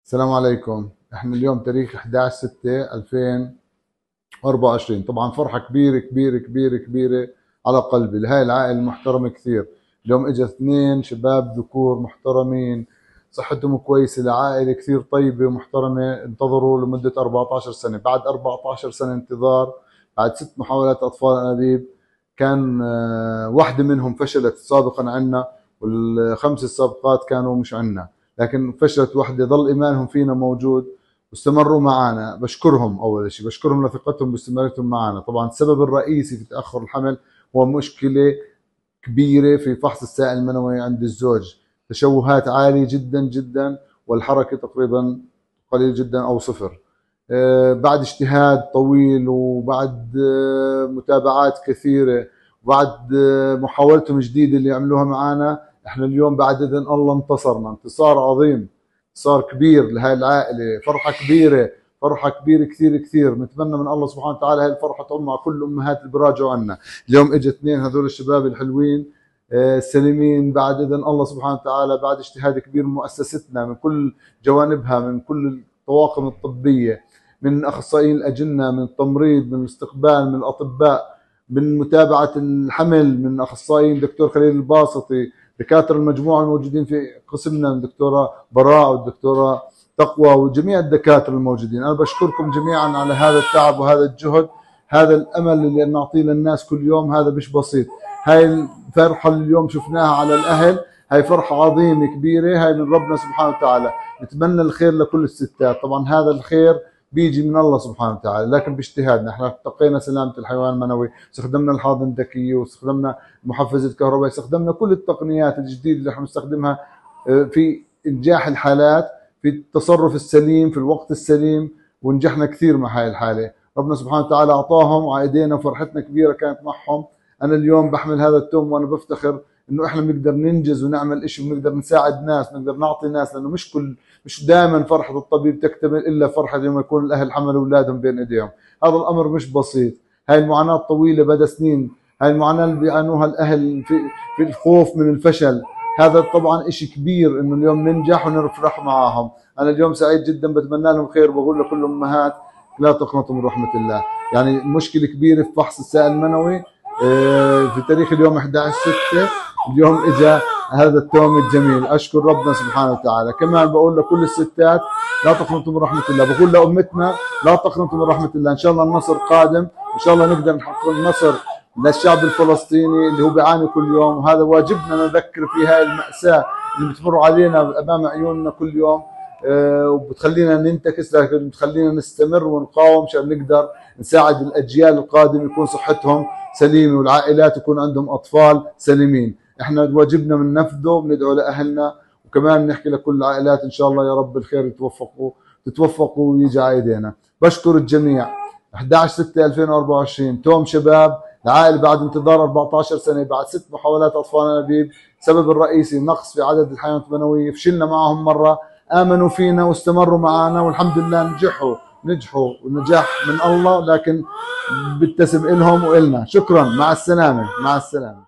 السلام عليكم. احنا اليوم تاريخ 11/6/2024. طبعا فرحة كبيرة كبيرة كبيرة كبيرة على قلبي لهاي العائلة المحترمة كثير. اليوم اجى اثنين شباب ذكور محترمين، صحتهم كويسة، لعائلة كثير طيبة ومحترمة، انتظروا لمدة 14 سنة. بعد 14 سنة انتظار، بعد 6 محاولات أطفال أنابيب، كان واحدة منهم فشلت سابقا عنا، والخمس السابقات كانوا مش عنا، لكن فشلت واحدة. ظل إيمانهم فينا موجود واستمروا معنا. بشكرهم، أول شيء بشكرهم لثقتهم باستمرارهم معنا. طبعا السبب الرئيسي في تأخر الحمل هو مشكلة كبيرة في فحص السائل المنوي عند الزوج، تشوهات عالية جدا جدا، والحركة تقريبا قليل جدا أو صفر. بعد اجتهاد طويل، وبعد متابعات كثيرة، وبعد محاولتهم جديدة اللي عملوها معنا، احنا اليوم بعد اذن الله انتصرنا انتصار عظيم، انتصار كبير لهي العائله، فرحه كبيره، فرحه كبيره كثير كثير. نتمنى من الله سبحانه وتعالى هاي الفرحه تعم مع كل الامهات اللي براجعوا عنا. اليوم اجى اثنين هذول الشباب الحلوين سليمين بعد اذن الله سبحانه وتعالى، بعد اجتهاد كبير من مؤسستنا من كل جوانبها، من كل الطواقم الطبيه، من اخصائيين الاجنه، من التمريض، من الاستقبال، من الاطباء، من متابعه الحمل، من اخصائيين دكتور خليل الباسطي، دكاتره المجموعه الموجودين في قسمنا، الدكتوره براء والدكتوره تقوى وجميع الدكاتره الموجودين. انا بشكركم جميعا على هذا التعب وهذا الجهد، هذا الامل اللي نعطيه للناس كل يوم، هذا مش بسيط. هاي الفرحه اللي اليوم شفناها على الاهل، هاي فرحه عظيمه كبيره، هاي من ربنا سبحانه وتعالى. نتمنى الخير لكل الستات. طبعا هذا الخير بيجي من الله سبحانه وتعالى، لكن باجتهادنا. احنا اتقينا سلامه الحيوان المنوي، استخدمنا الحاضنه الذكيه، واستخدمنا محفزه كهرباء، استخدمنا كل التقنيات الجديده اللي احنا بنستخدمها في انجاح الحالات، في التصرف السليم في الوقت السليم، ونجحنا كثير مع هاي الحاله. ربنا سبحانه وتعالى اعطاهم وعلى ايدينا، وفرحتنا كبيره كانت معهم. انا اليوم بحمل هذا التوم وانا بفتخر انه احنا بنقدر ننجز ونعمل شيء، ونقدر نساعد ناس، نقدر نعطي ناس، لانه مش دائما فرحه الطبيب تكتمل الا فرحه لما يكون الاهل حملوا اولادهم بين ايديهم. هذا الامر مش بسيط، هاي المعاناه طويله بدا سنين، هاي المعاناه اللي بيعانوها الاهل في الخوف من الفشل. هذا طبعا شيء كبير انه اليوم ننجح ونفرح معاهم. انا اليوم سعيد جدا، بتمنى لهم خير، وبقول لكل الامهات لا تقنطوا من رحمه الله. يعني مشكله كبيره في فحص السائل المنوي. في تاريخ اليوم 11/6 اليوم اجى هذا التوم الجميل. اشكر ربنا سبحانه وتعالى. كمان بقول لكل الستات لا تقنطوا من رحمه الله، بقول لامتنا لا تقنطوا من رحمه الله. ان شاء الله النصر قادم، ان شاء الله نقدر نحقق النصر للشعب الفلسطيني اللي هو بيعاني كل يوم، وهذا واجبنا نذكر في هاي المأساة اللي بتمر علينا امام عيوننا كل يوم. وبتخلينا ننتكس، لكن بتخلينا نستمر ونقاوم عشان نقدر نساعد الاجيال القادمه يكون صحتهم سليمه، والعائلات يكون عندهم اطفال سليمين. احنا واجبنا بننفذه، بندعو لاهلنا، وكمان نحكي لكل العائلات ان شاء الله يا رب الخير تتوفقوا ويجي على ايدينا. بشكر الجميع. 11/6/2024 توم شباب العائله بعد انتظار 14 سنه، بعد 6 محاولات اطفال انابيب. السبب الرئيسي نقص في عدد الحيوانات المنويه، فشلنا معهم مره، امنوا فينا واستمروا معنا، والحمد لله نجحوا ونجاح من الله، لكن بالتسم لهم والنا. شكرا، مع السلامه، مع السلامه.